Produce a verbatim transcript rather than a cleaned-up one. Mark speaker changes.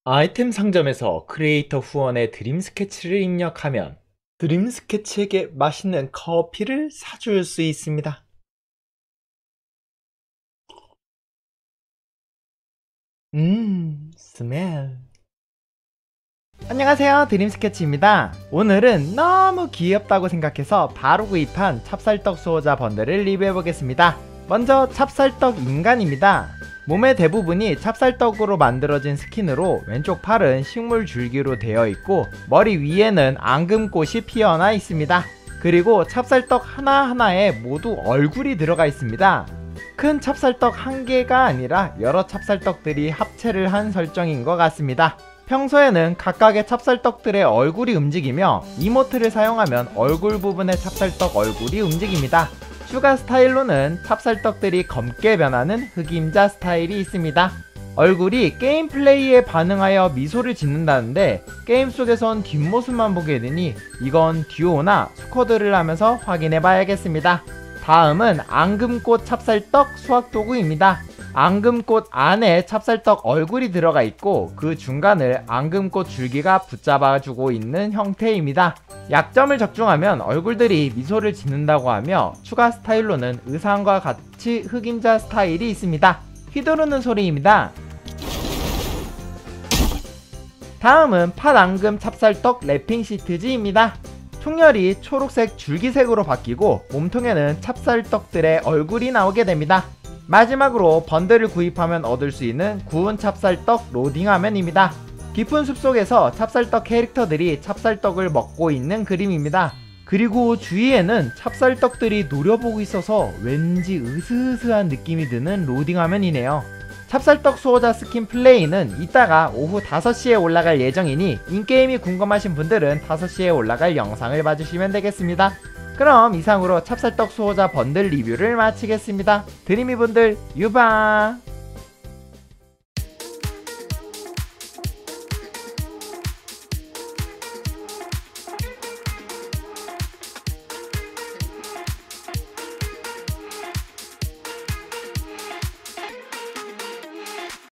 Speaker 1: 아이템 상점에서 크리에이터 후원의 드림 스케치를 입력하면 드림 스케치에게 맛있는 커피를 사줄 수 있습니다. 음, 스멜. 안녕하세요, 드림 스케치입니다. 오늘은 너무 귀엽다고 생각해서 바로 구입한 찹쌀떡 수호자 번들을 리뷰해 보겠습니다. 먼저 찹쌀떡 인간입니다. 몸의 대부분이 찹쌀떡으로 만들어진 스킨으로 왼쪽 팔은 식물 줄기로 되어 있고 머리 위에는 앙금꽃이 피어나 있습니다. 그리고 찹쌀떡 하나하나에 모두 얼굴이 들어가 있습니다. 큰 찹쌀떡 한 개가 아니라 여러 찹쌀떡들이 합체를 한 설정인 것 같습니다. 평소에는 각각의 찹쌀떡들의 얼굴이 움직이며 이모트를 사용하면 얼굴 부분의 찹쌀떡 얼굴이 움직입니다. 추가 스타일로는 찹쌀떡들이 검게 변하는 흑임자 스타일이 있습니다. 얼굴이 게임 플레이에 반응하여 미소를 짓는다는데 게임 속에선 뒷모습만 보게 되니 이건 듀오나 스쿼드를 하면서 확인해 봐야겠습니다. 다음은 앙금꽃 찹쌀떡 수확도구입니다. 앙금꽃 안에 찹쌀떡 얼굴이 들어가 있고 그 중간을 앙금꽃 줄기가 붙잡아주고 있는 형태입니다. 약점을 적중하면 얼굴들이 미소를 짓는다고 하며 추가 스타일로는 의상과 같이 흑임자 스타일이 있습니다. 휘두르는 소리입니다. 다음은 팥앙금 찹쌀떡 랩핑 시트지입니다. 총열이 초록색 줄기색으로 바뀌고 몸통에는 찹쌀떡들의 얼굴이 나오게 됩니다. 마지막으로 번들을 구입하면 얻을 수 있는 구운 찹쌀떡 로딩 화면입니다. 깊은 숲속에서 찹쌀떡 캐릭터들이 찹쌀떡을 먹고 있는 그림입니다. 그리고 주위에는 찹쌀떡들이 노려보고 있어서 왠지 으스스한 느낌이 드는 로딩 화면이네요. 찹쌀떡 수호자 스킨 플레이는 이따가 오후 다섯 시에 올라갈 예정이니 인게임이 궁금하신 분들은 다섯 시에 올라갈 영상을 봐주시면 되겠습니다. 그럼 이상으로 찹쌀떡 수호자 번들 리뷰를 마치겠습니다. 드림이분들 유바!